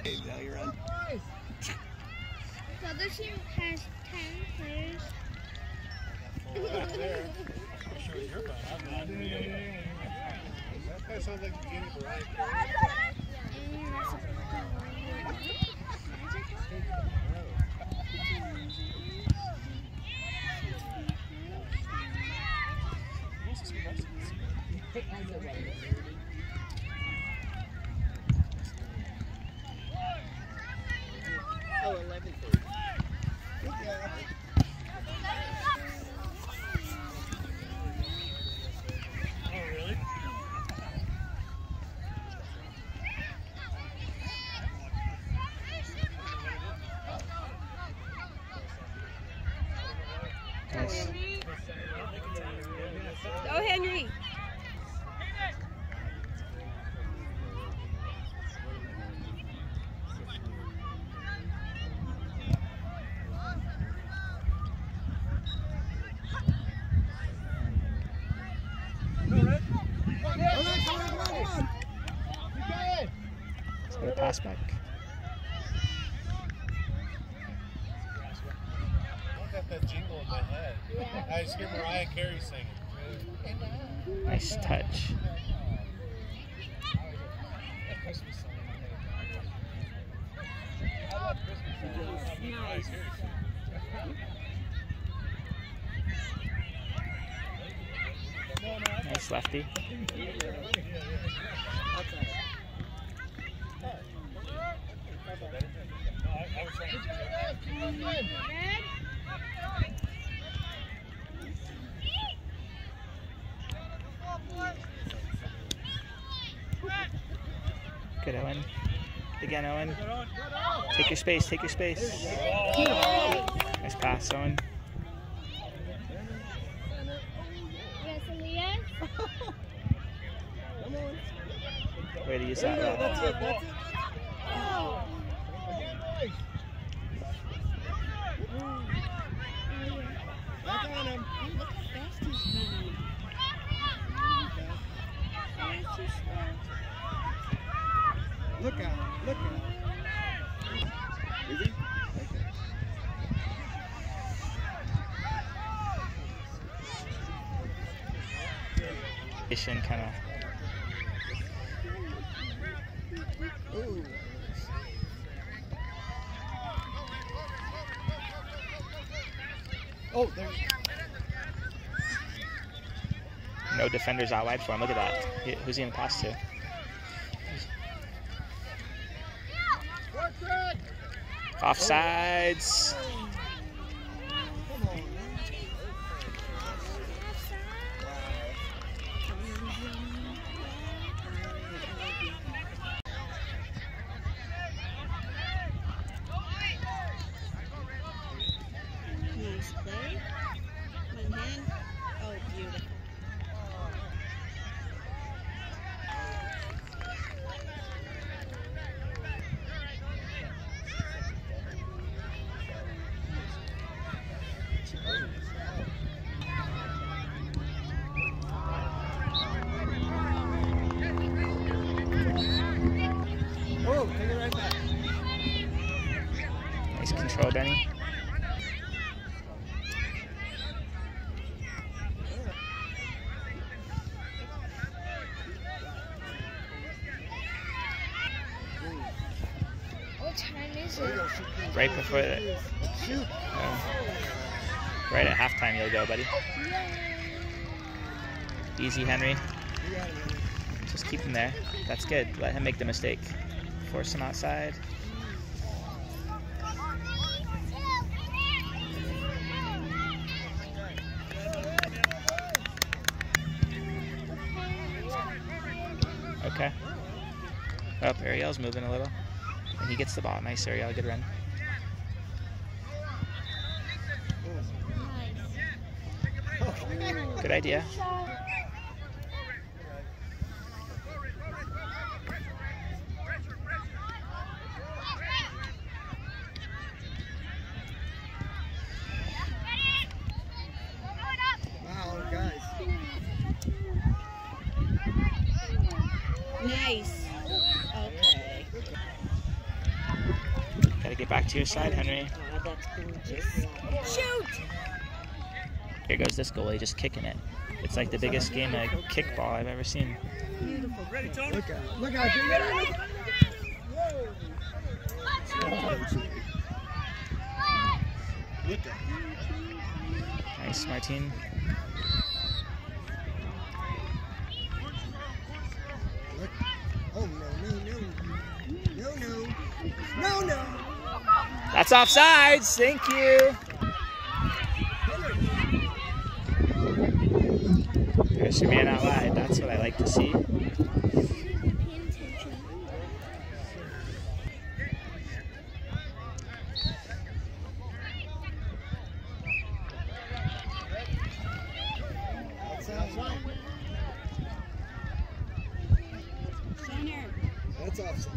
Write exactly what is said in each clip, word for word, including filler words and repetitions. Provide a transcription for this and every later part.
Now you're on. The other team has ten players. I'm sure it's your phone. I'm not. That kind of sounds like the beginning of Real Oh, eleven thirty. Nice. Go, Henry. Let's get a pass back. That jingle in my head. I just hear Mariah Carey singing. Nice touch. Nice. Nice lefty. Good, Owen. Again, Owen. Take your space, take your space. Nice pass, Owen. Way to use that route. That's it, that's it. Back on him. Look how fast he's moving. He's too slow. Look out, look out. Is he? Okay. Kind of. Ooh. Oh, there. No defenders out wide for him. Look at that. He- Who's he gonna pass to? Offsides. Nice play. One hand. Oh, beautiful. Oh, take it right back. Nice control, Benny. What time is it? Right before the. Shoot. Uh, right at halftime, you'll go, buddy. Easy, Henry. You got it, man. Just keep him there. That's good. Let him make the mistake. Force him outside. Okay. Up, oh, Ariel's moving a little. And he gets the ball. Nice, Ariel. Good run. Good idea. Wow, guys. Nice. Okay. Gotta get back to your side, Henry. Oh, that's gorgeous. Shoot! Here goes this goalie just kicking it. It's like the biggest game of kickball I've ever seen. Beautiful. Ready, Tony? Look out. Look out. Look out. Look out. Nice, Martin. Look. Oh, no, no, no. No, no. No, no. That's offsides. Thank you. There's your man out wide. That's what I like to see. That's offside.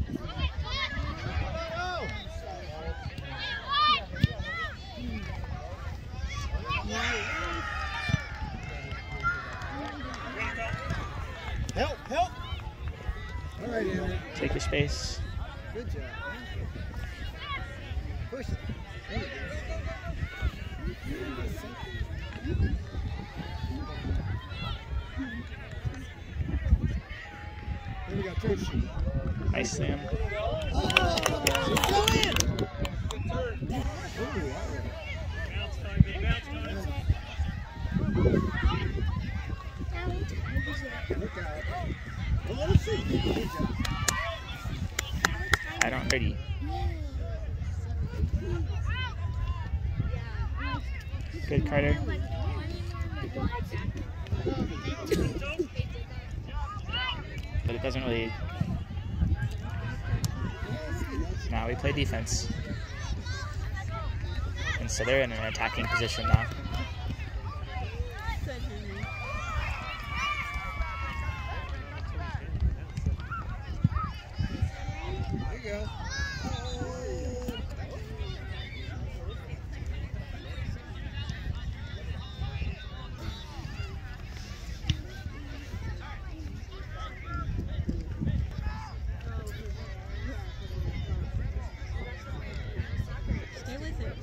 Help, help. All right, Andrew. Take your space. Good job. Push it. There you go. Then we got third shoot. Nice, Sam. Look out. Well, let's see. Good job. I don't ready. Good, Carter. But it doesn't really. Now we play defense. And so they're in an attacking position now. Good, Henry. There you go. Stay with it.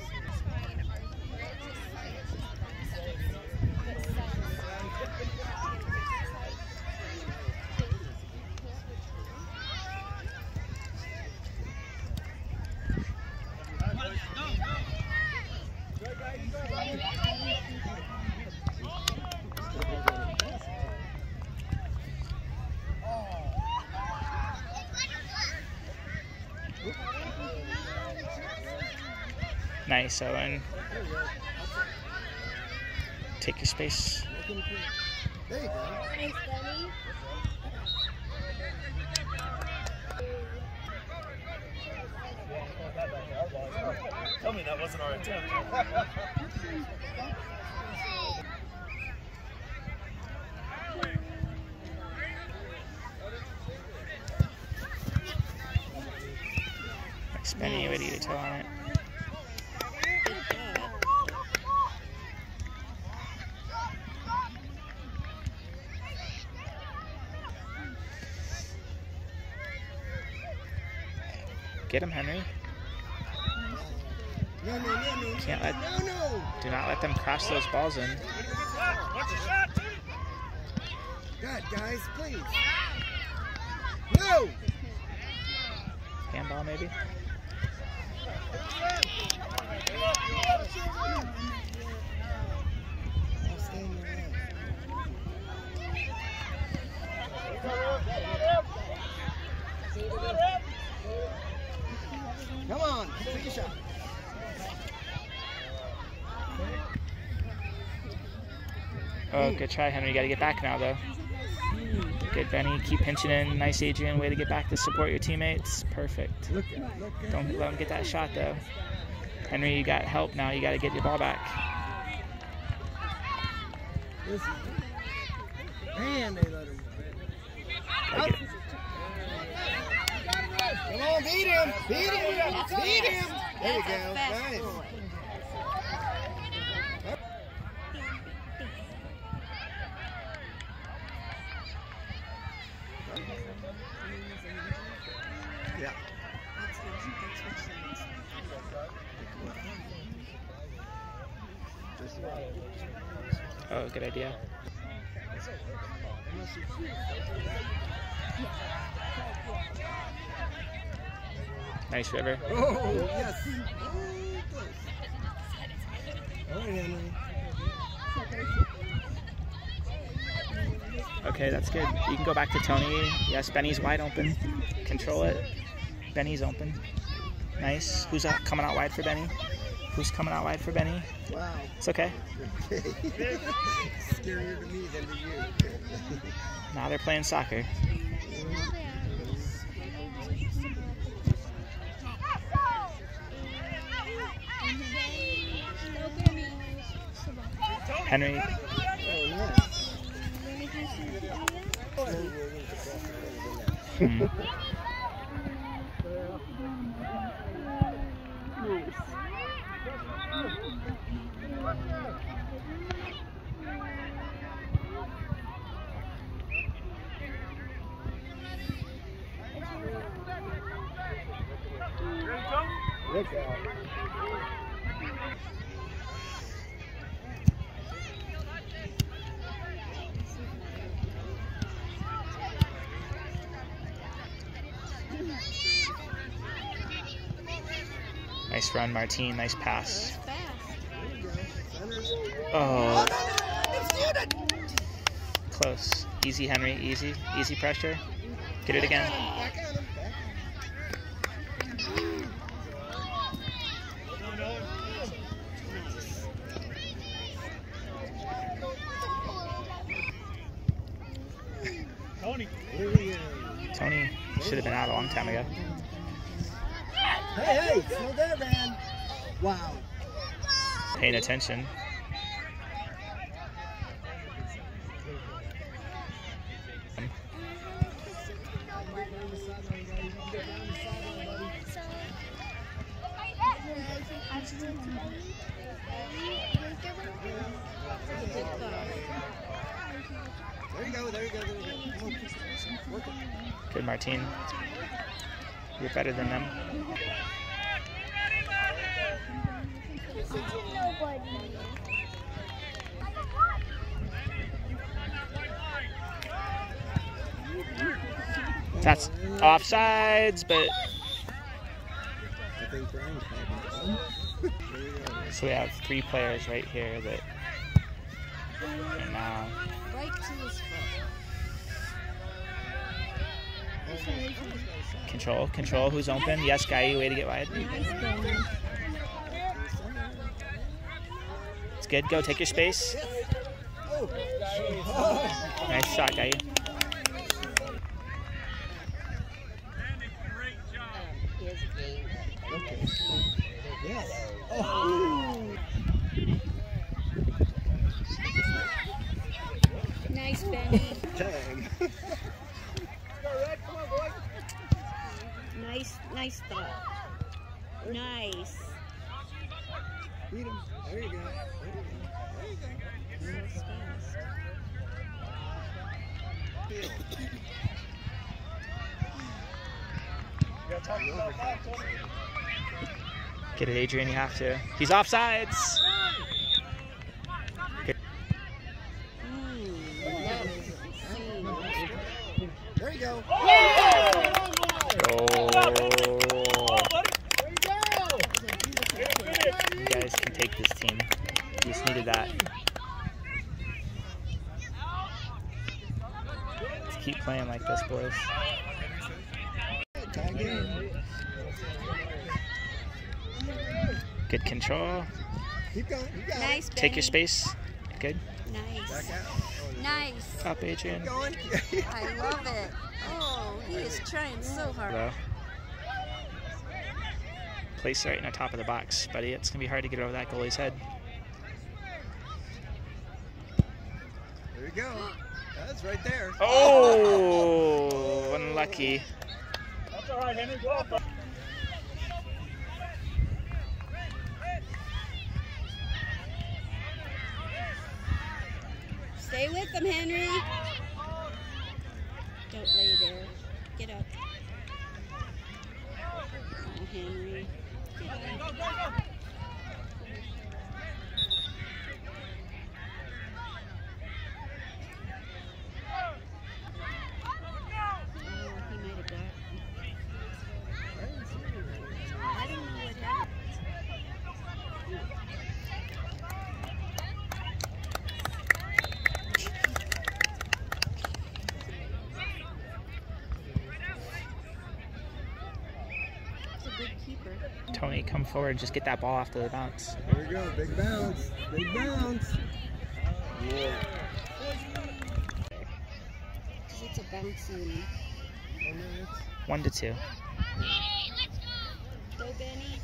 Nice, Owen. Take your space. There you go. Thanks, Benny. Tell me that wasn't our attempt. Nice, Benny, ready to toe on it. Get him, Henry. No, no, no, no. Can't let. No, no. Do not let them crash those balls in. God, guys, please. No. Handball, maybe. I'll stay in your lane. Come on, take a shot. Oh, good try, Henry. You got to get back now, though. Good, Benny. Keep pinching in. Nice, Adrian. Way to get back to support your teammates. Perfect. Look at, look at. Don't let him get that shot, though. Henry, you got help now. You got to get your ball back. Listen. Man, they let him. Gotta get it. Come on, beat him. Beat him. Beat him. There you go. Nice. Yeah. That's not, that's what she wants. Oh, good idea. Nice, River. Oh, yes. All right, Henry. Okay, that's good. You can go back to Tony. Yes, Benny's wide open. Control it. Benny's open. Nice. Who's out, coming out wide for Benny? Who's coming out wide for Benny? Wow. It's okay. Scarier to me than to you. Now they're playing soccer. Henry. Hmm. Look out. Nice run, Martine. Nice pass. Fast. Oh. Close. Easy, Henry. Easy. Easy pressure. Get it again. Back at him. Tony. Here we go. Tony should have been out a long time ago. Hey, hey, slow down, man. Wow. Paying attention. There you go, there you go, there you go. Work it. Good, Martine. You're better than them. That's offsides, but I think Brian's having fun. There you go. so we have three players right here that are now. Right to his foot. Control, control, who's open? Yes, Guy, way to get wide. Nice Benny. It's good, go, take your space. Oh. Nice shot, Guy. Okay. Yes. Oh. Nice Benny. Tag. Nice, nice thought. Nice. Beat him. There you go. There you go. There you go. So fast. Get it, Adrian, you have to. He's offsides. Good. There you go. Goal. You guys can take this team. You just needed that. Let's keep playing like this, boys. Tag in. Good control. Keep going. You got Nice Benny. Take your space. Good. it. Nice. Back out. Oh, Nice. Up, Adrian. keep going. I love it. Oh, he is trying so hard. Low. Place it right in the top of the box, buddy. It's going to be hard to get over that goalie's head. There you go. That's right there. Oh, unlucky. That's all right, Henry. Go off. Stay with him, Henry. Don't lay there. Get up. Henry. Go, go, go! Tony, come forward and just get that ball after the bounce. There we go. Big bounce. Big bounce. Yeah. Because it's a bouncy. One to two. Go, Benny.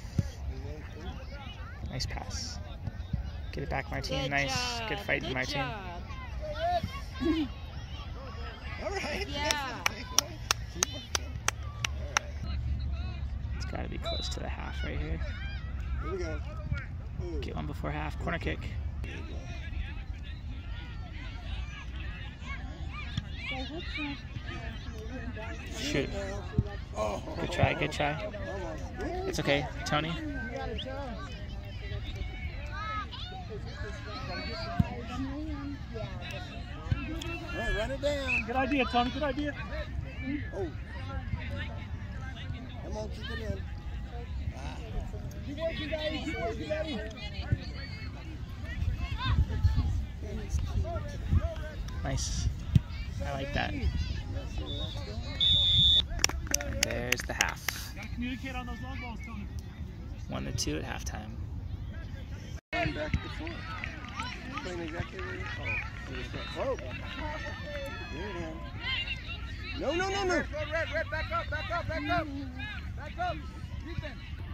Nice pass. Get it back, Martine. Good Nice. job. Good fight, Good Martine. job. All right. Yeah. It's got to be close to the half right here. Here we go. Ooh. Get one before half. Corner kick. Shoot. Oh. Good try. Good try. It's okay, Tony. All right, run it down. Good idea, Tony. Good idea. Oh. Come on, keep it in. Ah. Keep working, Daddy. Keep working, Daddy. Nice. I like that. And there's the half. Gotta communicate on those long balls, Tony. One to two at halftime. Run back to four. Playing exactly where you're oh. Oh. There it is. No, no, no, no. Red, red, red, back up, back up, back up. Back up. Ethan.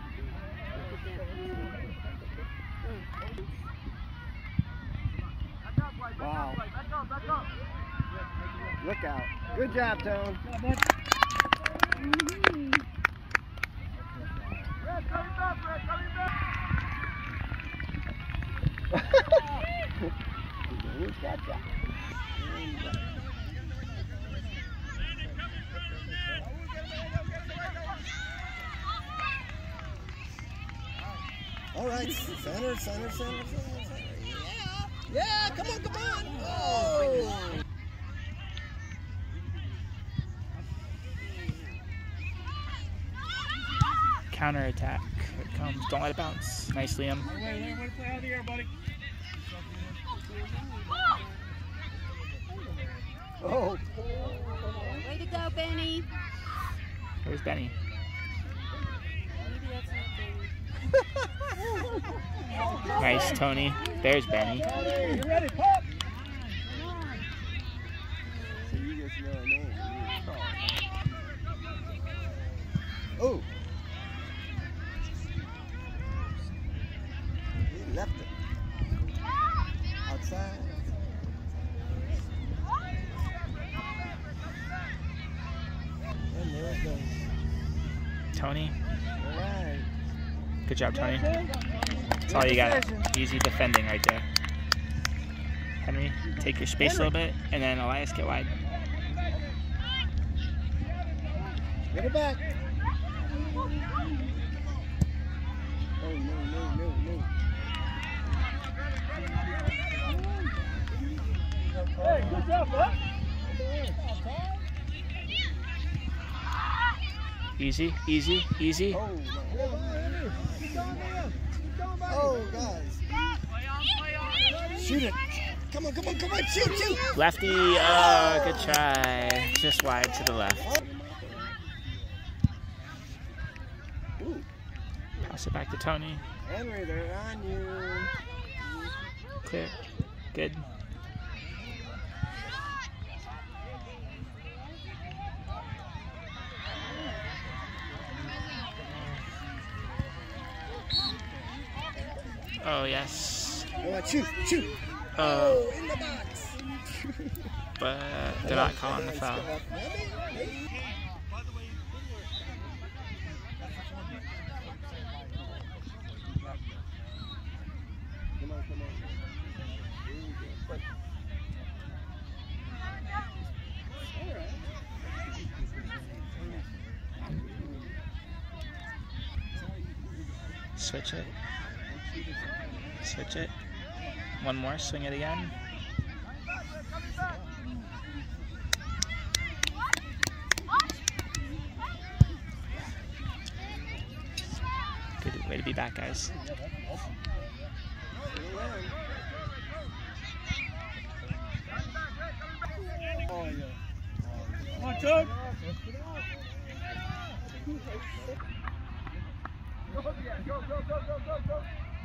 Wow. Look out. Good job, Tone. Red, coming back, Red, coming back. Gotcha. All right, center, center, center, center, center. Yeah, yeah, come on, come on. Oh. Counter attack. Here it comes. Don't let it bounce. Nice, Liam. Wait, wait, wait, play out of the air, buddy. Oh. Way to go, Benny. Where's Benny? Maybe that's not Benny. Nice, Tony. There's Benny. You ready, pop? So you get to know her name. Oh. He left it. Outside. And there it goes. Tony. All right. Good job, Tony. That's all you got. Easy defending right there. Henry, take your space a little bit, and then Elias, get wide. Get it back. Oh, no, no, no, no. Hey, good job, bud. Easy, easy, easy. Oh, oh, guys. Shoot it. Come on, come on, come on. Shoot, shoot. Lefty. Oh, good try. Just wide to the left. Ooh. Pass it back to Tony. Henry, they're on you. Clear. Good. Oh, yes. Come on, shoot, shoot. Oh, Oh, in the box. but they're not calling the foul. Come on, come on. Here we go. All right. Switch it. Switch it. One more, swing it again. Good way to be back, guys. Come on, Toad. Go, go, go, go, go, go, go.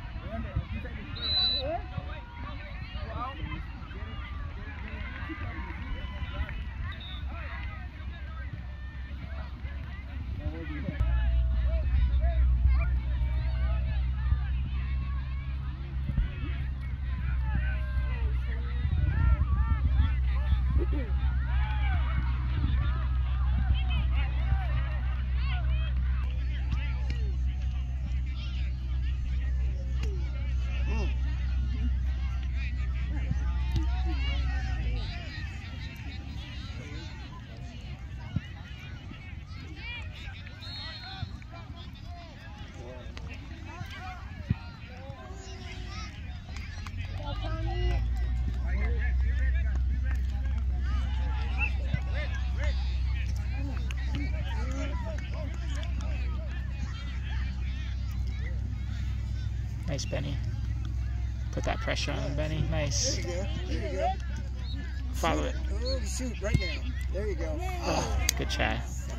Nice, Benny. Put that pressure on him, Benny. Nice. There you go. There you go. Follow it. Oh, shoot, right now. There you go. Oh, good try.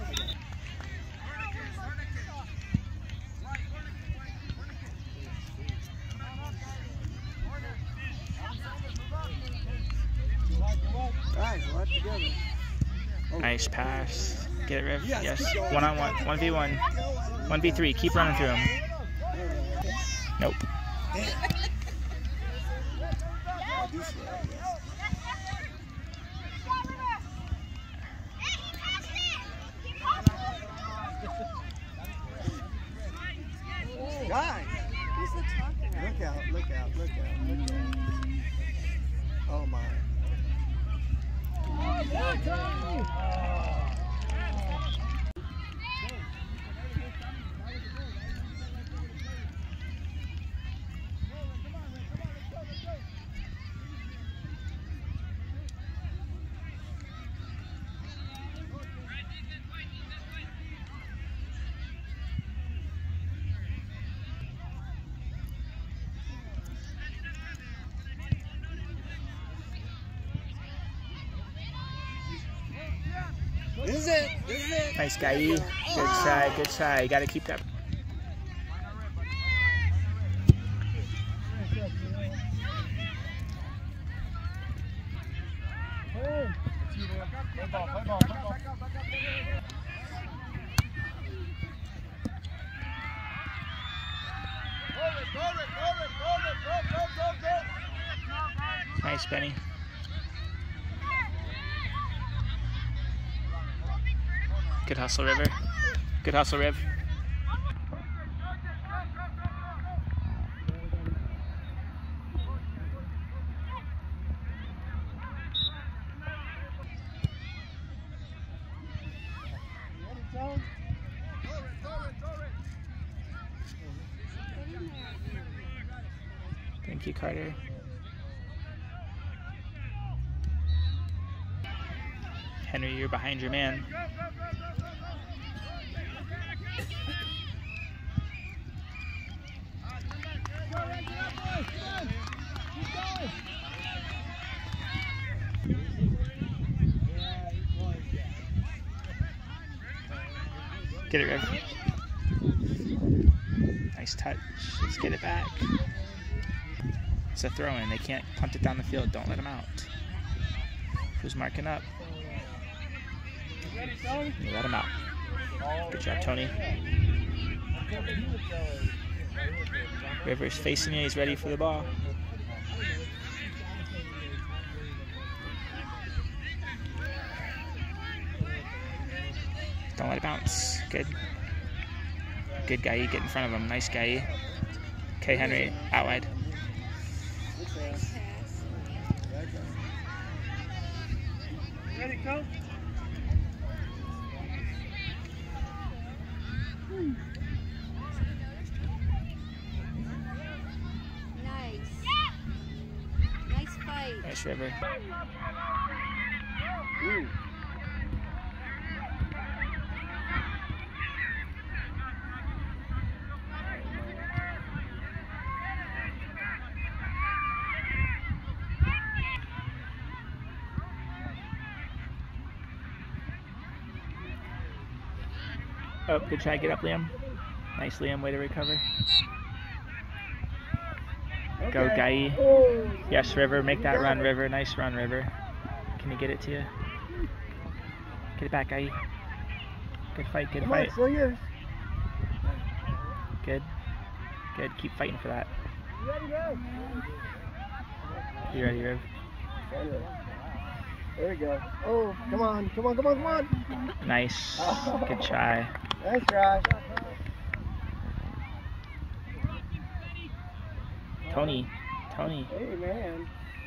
Guys, watch together. Oh. Nice pass. Get it, Riv. Yes, Yes. keep going. One on one. One v one. One v three. Keep running through him. Nope. Guys, look out, look out, look out, look out. Oh my. This is it. This is it. Nice, guy. Good try. Good try. You got to keep that. Nice, Benny. Good hustle, River. Good hustle, Riv. Thank you, Carter. Henry, you're behind your man. Get it, Riv. Nice touch. Let's get it back. It's a throw-in. They can't punt it down the field. Don't let them out. Who's marking up? You let him out. Good job, Tony. River's facing you. He's ready for the ball. Don't let it bounce. Good. Good guy. Get in front of him. Nice guy. Okay, Henry. Out wide. Ready, go. Nice river. Ooh. Oh, good try. Get up, Liam. Nice, Liam. Way to recover. Go, Guy. Oh. Yes, River. Make that run, River. Nice run, River. Can he get it to you? Get it back, Guy. Good fight. Good Come fight. on, still yours. Good. Good. Keep fighting for that. You ready, go? You ready, Riv? There we go. Oh, come on, come on, come on, come on. Nice. Good try. Nice try. Tony. Tony. Hey, man.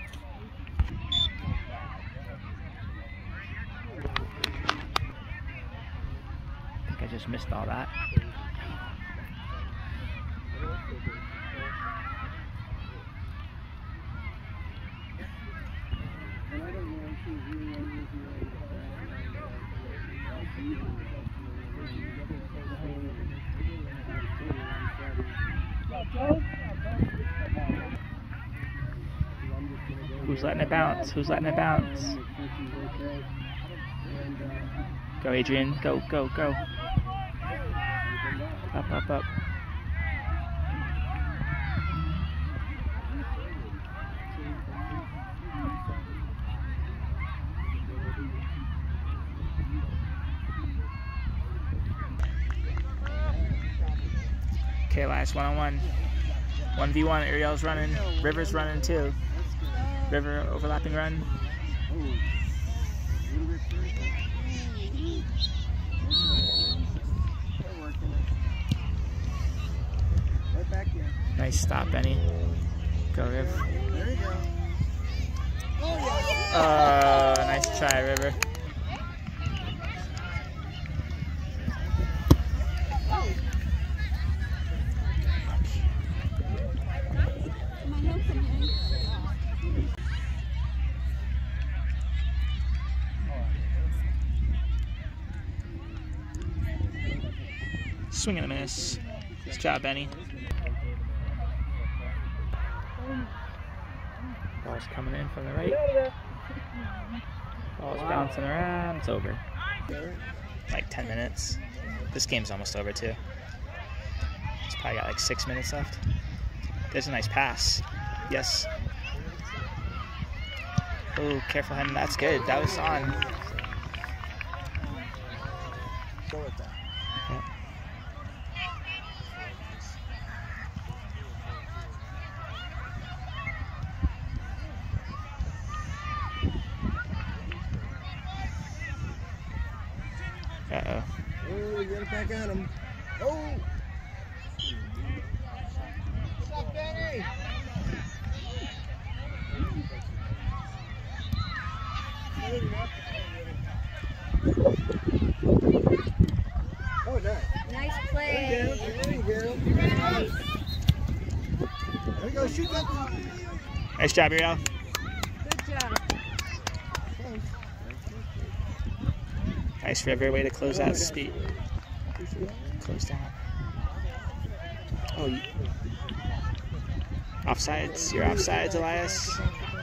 I think I just missed all that. Who's letting it bounce? Who's letting it bounce? Go, Adrian. Go, go, go. Up, up, up. Okay, last one-on-one. one v one. Ariel's running. River's running too. River overlapping run. Nice stop, Benny. Go, Riv. There you go. Oh, nice try, River. Swing and a miss. Nice job, Benny. Ball's coming in from the right. Ball's bouncing around. It's over. Like ten minutes. This game's almost over too. It's probably got like six minutes left. There's a nice pass. Yes. Oh, careful, Hen. That's good. That was on. Yep. Uh-oh. Oh, you got it back on him. Oh! What's up, Benny? Oh, nice. Nice play. There you go. There you go. There you go. Shoot that. Nice job, Ariel. Good job. Nice, River. Way to close out speed. Close down. Oh, you... offsides. You're offsides, Elias.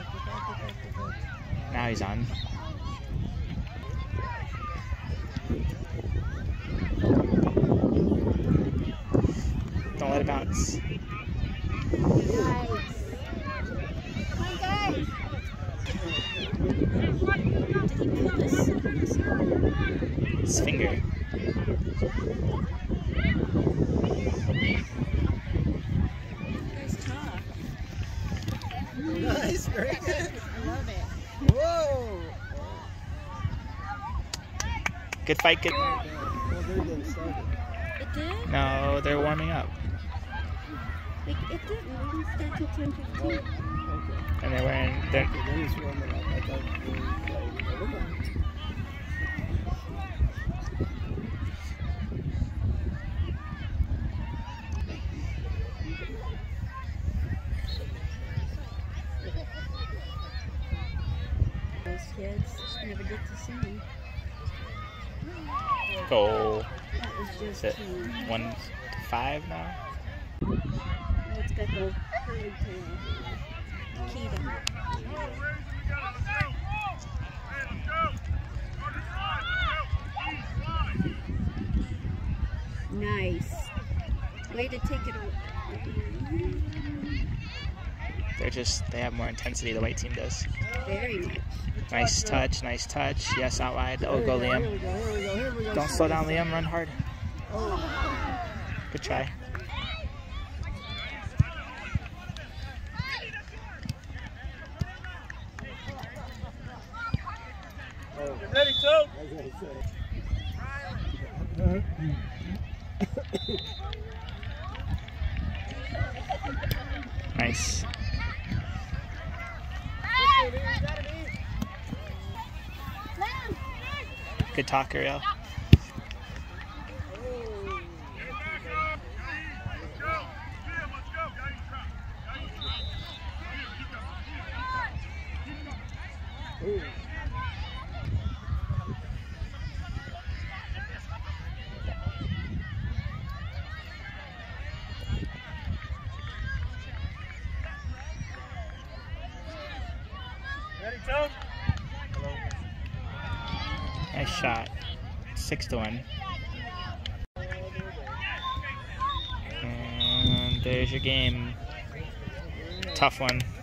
Now he's on. Don't let it bounce. Nice. Come on, guys. Did he pull this? His finger. Nice talk. Nice. Very good. I love it. Whoa. Good fight. Good. Well, they're getting started. It did? No, they're warming up. Like, it didn't. It didn't start till ten fifteen. And they're wearing. They're, Okay, then he's warming up. I thought we were never mind. never get to see him. Goal. That was Is just it cute. one to five now? Oh, it's got the curly tail. Kita. Nice. Way to take it away. They're just, they have more intensity, the white team does. Very much. Nice touch, nice touch. Yes, out wide. Oh, go Here Liam. we go, here we go, here we go. Don't slow down, Liam. Run hard. Oh. Good try. Get ready, Toad. That's what I said. Nice. Good talk, Ariel. Ooh. Ready, Toad? Nice shot. Six to one. And there's your game. Tough one.